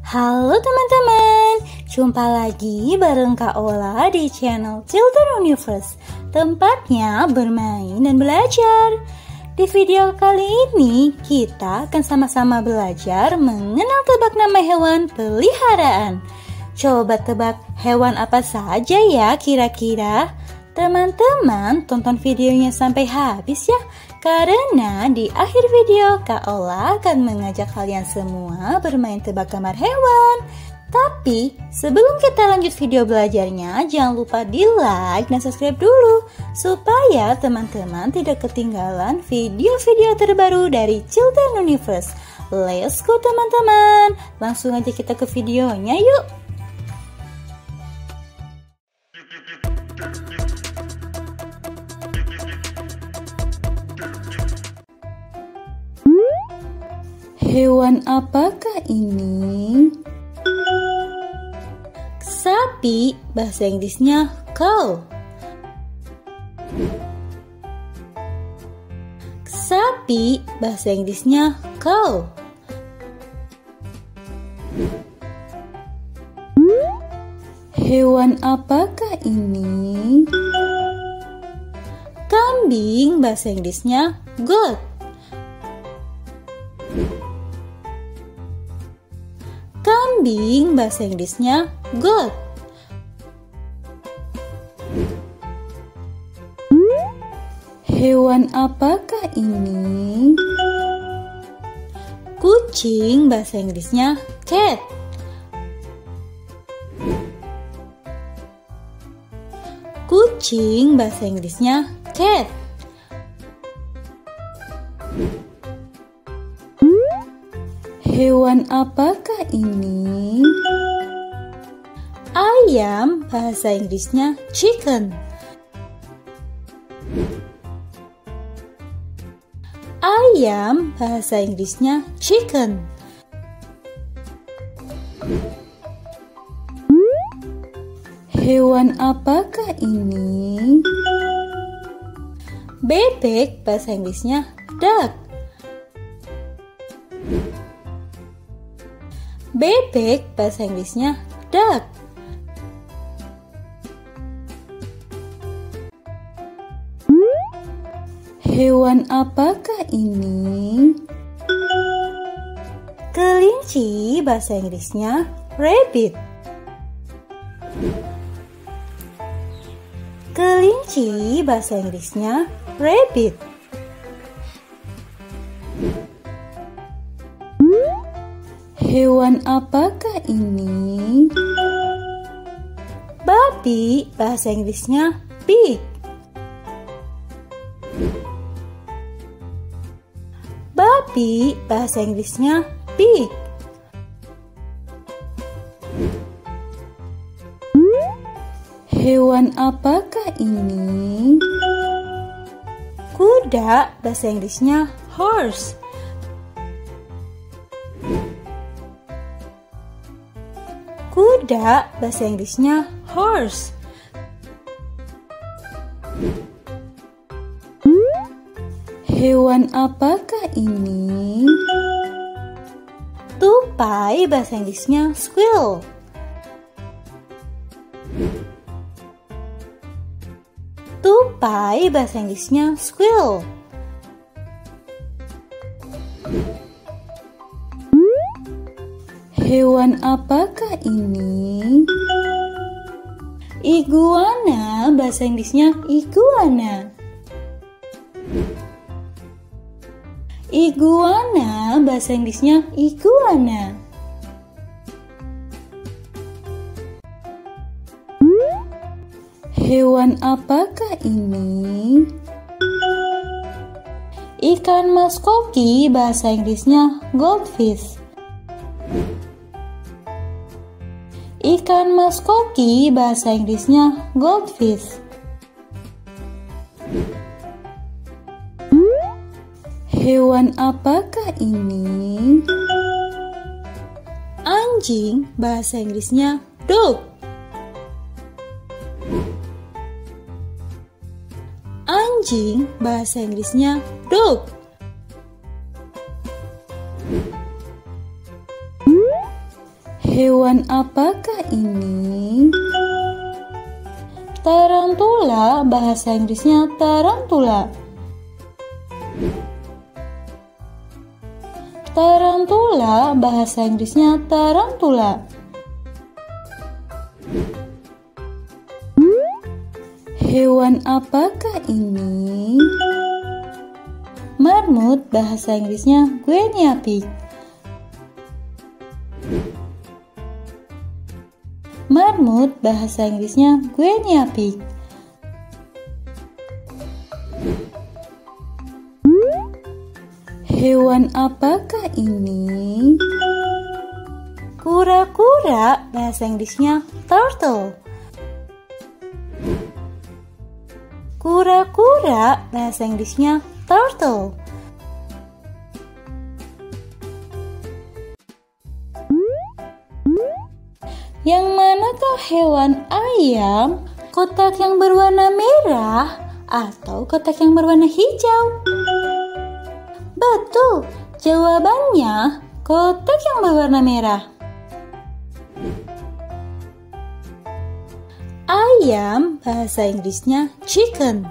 Halo teman-teman, jumpa lagi bareng Kak Ola di channel Children Universe, tempatnya bermain dan belajar. Di video kali ini kita akan sama-sama belajar mengenal tebak nama hewan peliharaan. Coba tebak hewan apa saja ya kira-kira? Teman-teman tonton videonya sampai habis ya, karena di akhir video Kak Ola akan mengajak kalian semua bermain tebak kamar hewan. Tapi sebelum kita lanjut video belajarnya, jangan lupa di like dan subscribe dulu, supaya teman-teman tidak ketinggalan video-video terbaru dari Children Universe. Let's go teman-teman, langsung aja kita ke videonya yuk. Hewan apakah ini? Sapi, bahasa Inggrisnya cow. Sapi, bahasa Inggrisnya cow. Hewan apakah ini? Kambing, bahasa Inggrisnya goat. Kambing, bahasa Inggrisnya goat. Hewan apakah ini? Kucing, bahasa Inggrisnya cat. Kucing, bahasa Inggrisnya cat. Hewan apakah ini? Ayam, bahasa Inggrisnya chicken. Ayam, bahasa Inggrisnya chicken. Hewan apakah ini? Bebek, bahasa Inggrisnya duck. Bebek, bahasa Inggrisnya duck. Hewan apakah ini? Kelinci, bahasa Inggrisnya rabbit. Kelinci, bahasa Inggrisnya rabbit. Hewan apakah ini? Babi, bahasa Inggrisnya pig. Babi, bahasa Inggrisnya pig. Hewan apakah ini? Kuda, bahasa Inggrisnya horse. Kuda, bahasa Inggrisnya horse. Hewan apakah ini? Tupai, bahasa Inggrisnya squirrel. Tupai, bahasa Inggrisnya squirrel. Hewan apakah ini? Iguana, bahasa Inggrisnya iguana. Iguana, bahasa Inggrisnya iguana. Hewan apakah ini? Ikan mas koki, bahasa Inggrisnya goldfish. Ikan mas koki, bahasa Inggrisnya goldfish. Hewan apakah ini? Anjing, bahasa Inggrisnya dog. Anjing, bahasa Inggrisnya dog. Hewan apakah ini? Tarantula, bahasa Inggrisnya tarantula. Tarantula, bahasa Inggrisnya tarantula. Hewan apakah ini? Marmut, bahasa Inggrisnya guinea pig. Marmut, bahasa Inggrisnya guinea pig. Hewan apakah ini? Kura-kura, bahasa Inggrisnya turtle. Kura-kura, bahasa Inggrisnya turtle. Yang manakah hewan ayam? Kotak yang berwarna merah atau kotak yang berwarna hijau? Betul, jawabannya kotak yang berwarna merah. Ayam, bahasa Inggrisnya chicken.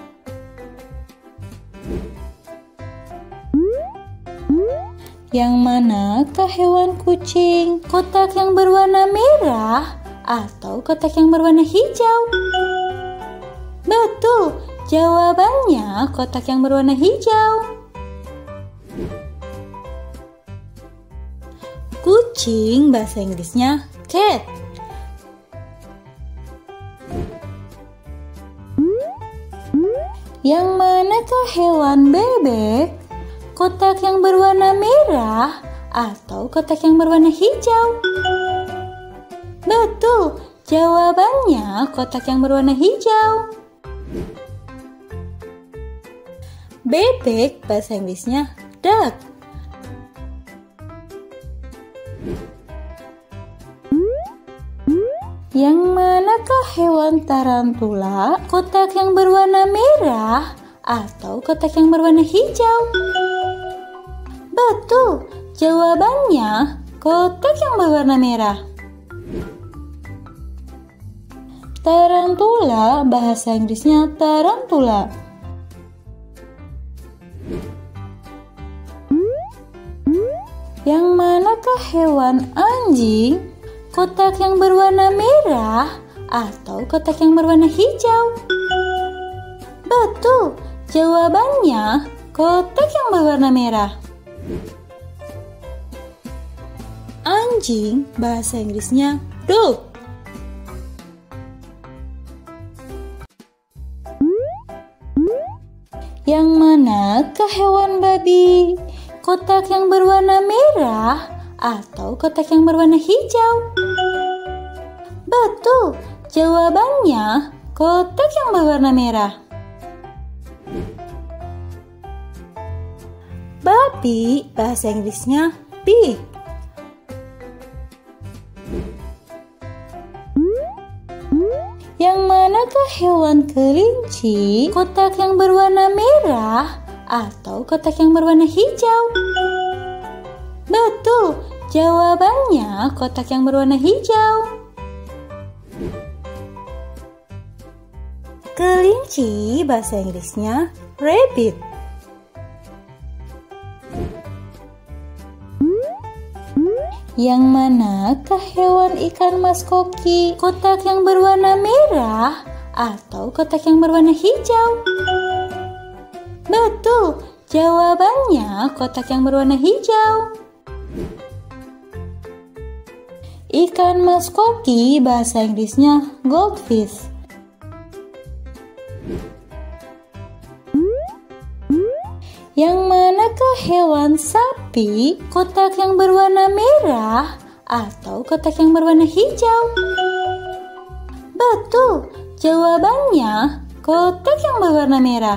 Yang manakah hewan kucing? Kotak yang berwarna merah atau kotak yang berwarna hijau? Betul, jawabannya kotak yang berwarna hijau. Kucing, bahasa Inggrisnya cat. Yang manakah hewan bebek? Kotak yang berwarna merah atau kotak yang berwarna hijau? Betul, jawabannya kotak yang berwarna hijau. Bebek, bahasa Inggrisnya duck. Yang manakah hewan tarantula? Kotak yang berwarna merah atau kotak yang berwarna hijau? Betul, jawabannya kotak yang berwarna merah. Tarantula, bahasa Inggrisnya tarantula. Yang manakah hewan anjing? Kotak yang berwarna merah atau kotak yang berwarna hijau? Betul, jawabannya kotak yang berwarna merah. Anjing, bahasa Inggrisnya dog. Yang manakah hewan babi? Kotak yang berwarna merah atau kotak yang berwarna hijau? Betul, jawabannya kotak yang berwarna merah. Babi, bahasa Inggrisnya pig. Yang manakah hewan kelinci? Kotak yang berwarna merah atau kotak yang berwarna hijau? Betul, jawabannya kotak yang berwarna hijau. Kelinci, bahasa Inggrisnya rabbit. Yang manakah hewan ikan mas koki? Kotak yang berwarna merah atau kotak yang berwarna hijau? Betul, jawabannya kotak yang berwarna hijau. Ikan mas koki, bahasa Inggrisnya goldfish. Yang manakah hewan sapi? Kotak yang berwarna merah atau kotak yang berwarna hijau? Betul, jawabannya kotak yang berwarna merah.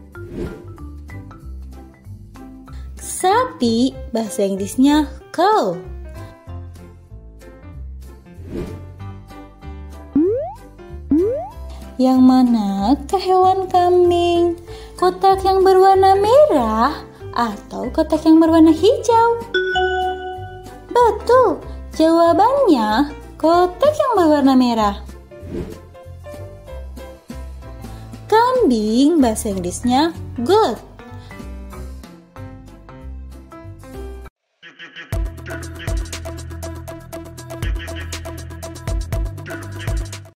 Sapi, bahasa Inggrisnya cow. Yang manakah hewan kambing? Kotak yang berwarna merah atau kotak yang berwarna hijau? Betul, Jawabannya kotak yang berwarna merah. Kambing bahasa Inggrisnya goat.